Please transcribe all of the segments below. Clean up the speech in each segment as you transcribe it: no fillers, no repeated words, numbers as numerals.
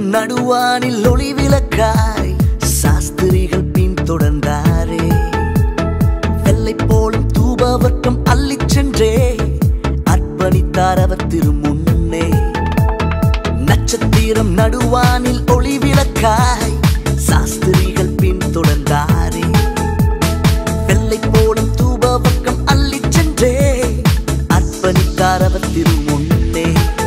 நடுவானில் ஒளி விளக்காய் சாஸ்திரிகள் பின்தொடர்ந்தாரே. வெள்ளை போலும் தூபவர்க்கம் அள்ளிச் சென்றே அர்ப்பணித்தார் அவர் திருமுன்னே. நட்சத்திரம் நடுவானில் ஒளி விளக்காய் சாஸ்திரிகள் பின்தொடர்ந்தாரே. வெள்ளை போலும் தூபவர்க்கம் அள்ளிச் சென்றே அர்ப்பணித்தார் அவர் திருமுன்னே.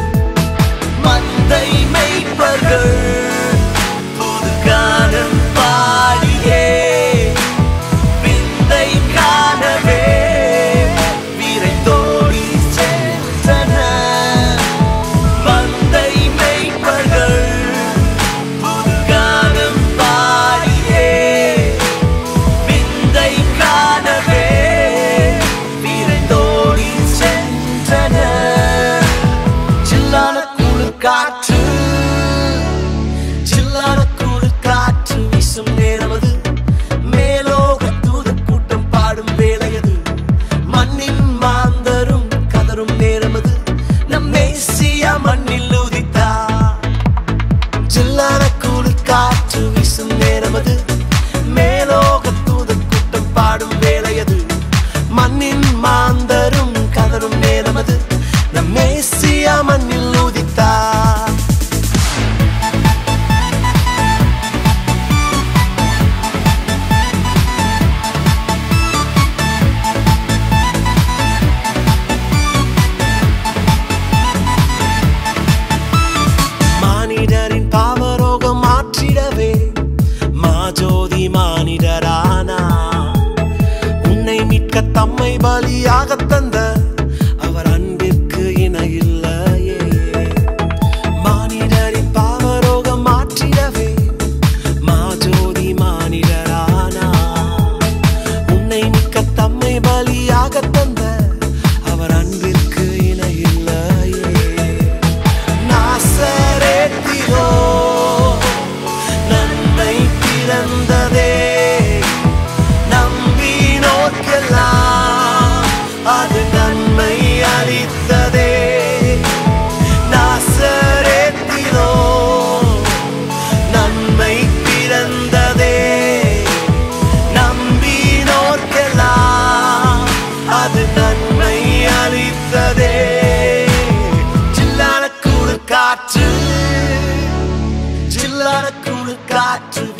மந்தை மேய்ப்பர்கள் புது கானம் பாடியே விந்தை காணவே விரைந்தோடி சென்றனர். மந்தை மேய்ப்பர்கள் புது கானம் பாடியே விந்தை காணவே விரைந்தோடி சென்றனர். சில்லான காற்று சில்லான குளிர் காற்று வீசும் நேரமது. மேலோக தூதர் கூட்டம் பாடும் வேளையது. மண்ணின் மாந்தரும் கதரும் நேரமது. நம் மேசியா மண்ணில் உதித்தார். சில்லான குளிர் காற்று வீசும் நேரமது. மேலோக தூதர் கூட்டம் பாடும் வேளையது. மண்ணின் மாந்தரும் கதரும் நேரமது. நம் மேசியா மண்ணில் உதித்தார். மானிடரின் பாவரோகம் மாற்றிடவே மாஜோதி மானிடரானா. உன்னை மீட்க தம்மை பலியாக தந்த அவர் அன்பிற்கு இணையில்லையே. மானிடரின் பாவரோகம் மாற்றிடவே மாஜோதி மானிடரானா. உன்னை மீட்க தம்மை பலியாக தந்த அவர் அன்பிற்கு இணையில்லையே. நாசரேத்திலோ நன்மை பிறந்ததே. நம்பினோர்க்கெல்லாம் அது நன்மை அளித்ததே. நாசரேத்திலோ நன்மை பிறந்ததே. நம்பினோர்க்கெல்லாம் அது நன்மை அளித்ததே. சில்லான குளிர் காற்று சில்லான குளிர் காற்று